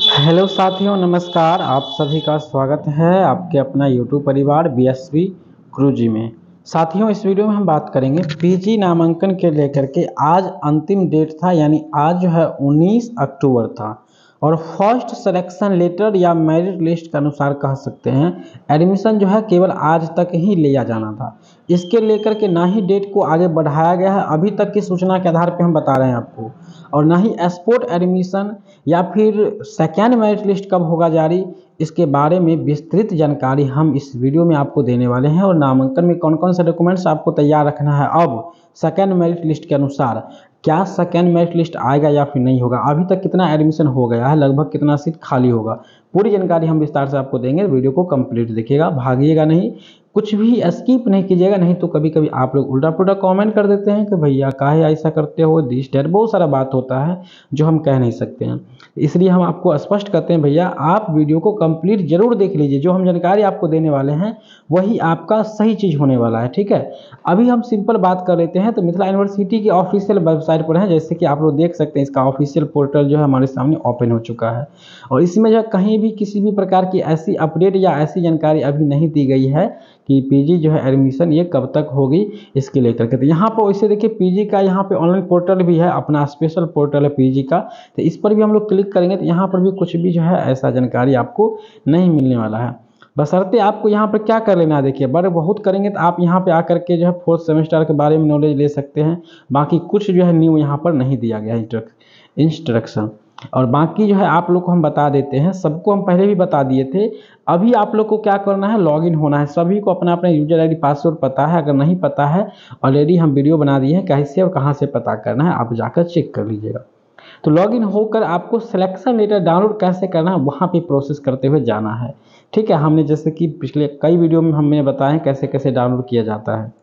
Hello साथियों, नमस्कार। आप सभी का स्वागत है आपके अपना यूट्यूब परिवार बीएसवी गुरुजी में। साथियों, इस वीडियो में हम बात करेंगे पीजी नामांकन के लेकर के। आज अंतिम डेट था, यानी आज जो है 19 अक्टूबर था और फर्स्ट सिलेक्शन लेटर या मेरिट लिस्ट के अनुसार कह सकते हैं एडमिशन जो है केवल आज तक ही लिया जाना था। इसके लेकर के ना ही डेट को आगे बढ़ाया गया है अभी तक की सूचना के आधार पर हम बता रहे हैं आपको, और ना ही स्पोर्ट एडमिशन या फिर सेकेंड मेरिट लिस्ट कब होगा जारी, इसके बारे में विस्तृत जानकारी हम इस वीडियो में आपको देने वाले हैं। और नामांकन में कौन कौन से डॉक्यूमेंट्स आपको तैयार रखना है अब सेकेंड मेरिट लिस्ट के अनुसार, क्या सेकेंड मेरिट लिस्ट आएगा या फिर नहीं होगा, अभी तक कितना एडमिशन हो गया है, लगभग कितना सीट खाली होगा, पूरी जानकारी हम विस्तार से आपको देंगे। वीडियो को कंप्लीट देखिएगा, भागिएगा नहीं, कुछ भी स्किप नहीं कीजिएगा। नहीं तो कभी कभी आप लोग उल्टा पुल्टा कमेंट कर देते हैं कि भैया काहे ऐसा करते हो, दिस डेट, बहुत सारा बात होता है जो हम कह नहीं सकते हैं। इसलिए हम आपको स्पष्ट करते हैं, भैया आप वीडियो को कंप्लीट जरूर देख लीजिए। जो हम जानकारी आपको देने वाले हैं वही आपका सही चीज़ होने वाला है, ठीक है। अभी हम सिंपल बात कर लेते हैं। तो मिथिला यूनिवर्सिटी की ऑफिशियल वेबसाइट पर है, जैसे कि आप लोग देख सकते हैं, इसका ऑफिशियल पोर्टल जो है हमारे सामने ओपन हो चुका है। और इसमें जो कहीं भी किसी भी प्रकार की ऐसी अपडेट या ऐसी जानकारी अभी नहीं दी गई है कि पीजी जो है एडमिशन ये कब तक होगी इसके लेकर के। तो यहाँ पर वैसे देखिए पीजी का यहाँ पे ऑनलाइन पोर्टल भी है, अपना स्पेशल पोर्टल है पीजी का। तो इस पर भी हम लोग क्लिक करेंगे तो यहाँ पर भी कुछ भी जो है ऐसा जानकारी आपको नहीं मिलने वाला है। बशर्ते आपको यहाँ पर क्या कर लेना है, देखिए बड़े बहुत करेंगे तो आप यहाँ पे आकर के जो है फोर्थ सेमेस्टर के बारे में नॉलेज ले सकते हैं। बाकी कुछ जो है न्यू यहाँ पर नहीं दिया गया इंस्ट्रक्शन। और बाकी जो है आप लोग को हम बता देते हैं, सबको हम पहले भी बता दिए थे। अभी आप लोग को क्या करना है, लॉगिन होना है। सभी को अपना अपना यूजर आईडी पासवर्ड पता है, अगर नहीं पता है ऑलरेडी हम वीडियो बना दिए हैं कैसे और कहाँ से पता करना है, आप जाकर चेक कर लीजिएगा। तो लॉगिन होकर आपको सिलेक्शन लेटर डाउनलोड कैसे करना है वहाँ पे प्रोसेस करते हुए जाना है, ठीक है। हमने जैसे कि पिछले कई वीडियो में हमने बताया कैसे कैसे डाउनलोड किया जाता है,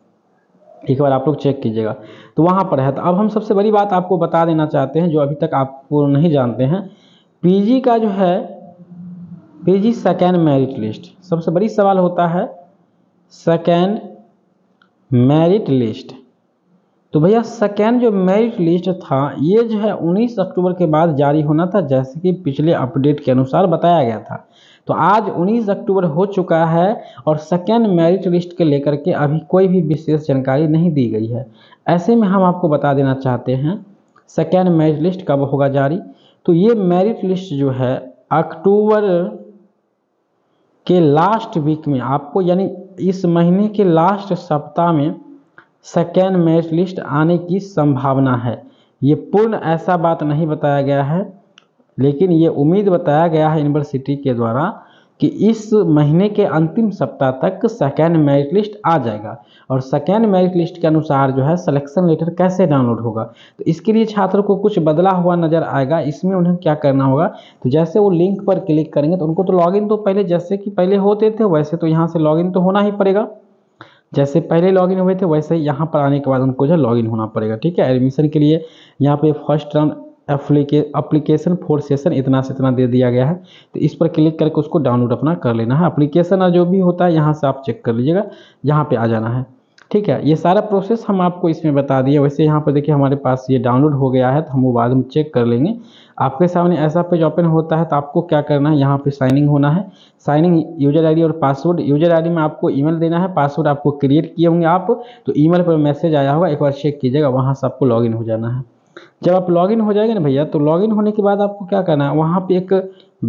एक बार आप लोग चेक कीजिएगा। तो वहाँ पर है। तो अब हम सबसे बड़ी बात आपको बता देना चाहते हैं जो अभी तक आपको नहीं जानते हैं, पीजी का जो है पीजी सेकेंड मेरिट लिस्ट। सबसे बड़ी सवाल होता है सेकेंड मेरिट लिस्ट। तो भैया सेकेंड जो मेरिट लिस्ट था ये जो है 19 अक्टूबर के बाद जारी होना था, जैसे कि पिछले अपडेट के अनुसार बताया गया था। तो आज 19 अक्टूबर हो चुका है और सेकेंड मेरिट लिस्ट के लेकर के अभी कोई भी विशेष जानकारी नहीं दी गई है। ऐसे में हम आपको बता देना चाहते हैं सेकेंड मेरिट लिस्ट कब होगा जारी। तो ये मेरिट लिस्ट जो है अक्टूबर के लास्ट वीक में आपको, यानी इस महीने के लास्ट सप्ताह में सेकेंड मेरिट लिस्ट आने की संभावना है। ये पूर्ण ऐसा बात नहीं बताया गया है, लेकिन ये उम्मीद बताया गया है यूनिवर्सिटी के द्वारा कि इस महीने के अंतिम सप्ताह तक सेकेंड मेरिट लिस्ट आ जाएगा। और सेकेंड मेरिट लिस्ट के अनुसार जो है सिलेक्शन लेटर कैसे डाउनलोड होगा, तो इसके लिए छात्रों को कुछ बदला हुआ नज़र आएगा। इसमें उन्हें क्या करना होगा, तो जैसे वो लिंक पर क्लिक करेंगे तो उनको तो लॉगिन तो पहले जैसे कि पहले होते थे वैसे तो यहाँ से लॉगिन तो होना ही पड़ेगा। जैसे पहले लॉगिन हुए थे वैसे ही यहाँ पर आने के बाद उनको जो है लॉगिन होना पड़ेगा, ठीक है। एडमिशन के लिए यहाँ पे first round application for session इतना से इतना दे दिया गया है। तो इस पर क्लिक करके उसको डाउनलोड अपना कर लेना है। एप्लीकेशन और जो भी होता है यहाँ से आप चेक कर लीजिएगा, यहाँ पे आ जाना है, ठीक है। ये सारा प्रोसेस हम आपको इसमें बता दिए। वैसे यहाँ पर देखिए हमारे पास ये डाउनलोड हो गया है, तो हम वो बाद में चेक कर लेंगे। आपके सामने ऐसा पेज ओपन होता है तो आपको क्या करना है, यहाँ पे साइनिंग होना है। साइनिंग यूजर आईडी और पासवर्ड, यूजर आईडी में आपको ईमेल देना है, पासवर्ड आपको क्रिएट किए होंगे आप, तो ईमेल पर मैसेज आया होगा, एक बार चेक कीजिएगा, वहाँ से आपको लॉगिन हो जाना है। जब आप लॉगिन हो जाएंगे ना भैया, तो लॉगिन होने के बाद आपको क्या करना है, वहाँ पे एक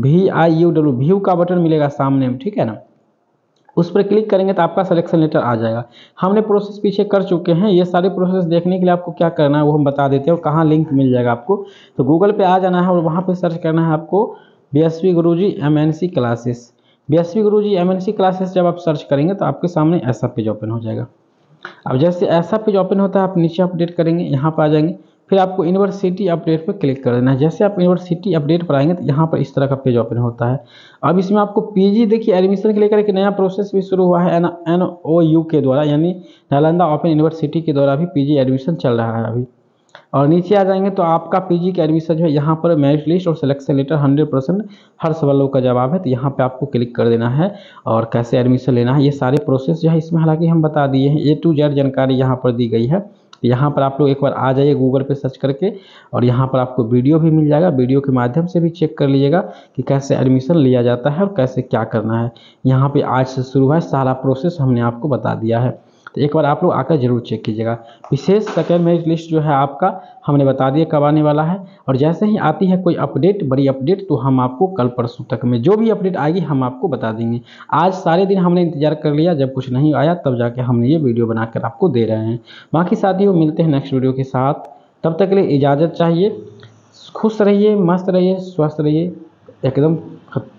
व्यू का बटन मिलेगा सामने में, ठीक है ना। उस पर क्लिक करेंगे तो आपका सिलेक्शन लेटर आ जाएगा। हमने प्रोसेस पीछे कर चुके हैं, ये सारे प्रोसेस देखने के लिए आपको क्या करना है वो हम बता देते हैं और कहाँ लिंक मिल जाएगा आपको। तो गूगल पे आ जाना है और वहाँ पे सर्च करना है आपको BSV Guruji MNC classes. BSV Guruji MNC classes जब आप सर्च करेंगे तो आपके सामने ऐसा पेज ओपन हो जाएगा। अब जैसे ऐसा पेज ओपन होता है आप नीचे अपडेट करेंगे, यहाँ पर आ जाएंगे, फिर आपको यूनिवर्सिटी अपडेट पर क्लिक कर देना है। जैसे आप यूनिवर्सिटी अपडेट पर आएंगे तो यहाँ पर इस तरह का पेज ओपन होता है। अब इसमें आपको पीजी देखिए एडमिशन के लेकर एक नया प्रोसेस भी शुरू हुआ है NOU के द्वारा, यानी नालंदा ओपन यूनिवर्सिटी के द्वारा भी पीजी एडमिशन चल रहा है अभी। और नीचे आ जाएंगे तो आपका पीजी का एडमिशन जो है यहाँ पर मेरिट लिस्ट और सिलेक्शन लेटर 100% हर सवालों का जवाब है। तो यहाँ पे आपको क्लिक कर देना है और कैसे एडमिशन लेना है ये सारे प्रोसेस जो है इसमें हालांकि हम बता दिए हैं, A to Z जानकारी यहाँ पर दी गई है। यहाँ पर आप लोग एक बार आ जाइए गूगल पे सर्च करके, और यहाँ पर आपको वीडियो भी मिल जाएगा, वीडियो के माध्यम से भी चेक कर लीजिएगा कि कैसे एडमिशन लिया जाता है और कैसे क्या करना है। यहाँ पे आज से शुरू है, सारा प्रोसेस हमने आपको बता दिया है, तो एक बार आप लोग आकर जरूर चेक कीजिएगा। विशेष सेकेंड मेरिट लिस्ट जो है आपका हमने बता दिया कब आने वाला है, और जैसे ही आती है कोई अपडेट, बड़ी अपडेट, तो हम आपको कल परसों तक में जो भी अपडेट आएगी हम आपको बता देंगे। आज सारे दिन हमने इंतजार कर लिया, जब कुछ नहीं आया तब जाके हमने ये वीडियो बनाकर आपको दे रहे हैं। बाकी साथियों मिलते हैं नेक्स्ट वीडियो के साथ, तब तक के लिए इजाज़त चाहिए। खुश रहिए, मस्त रहिए, स्वस्थ रहिए, एकदम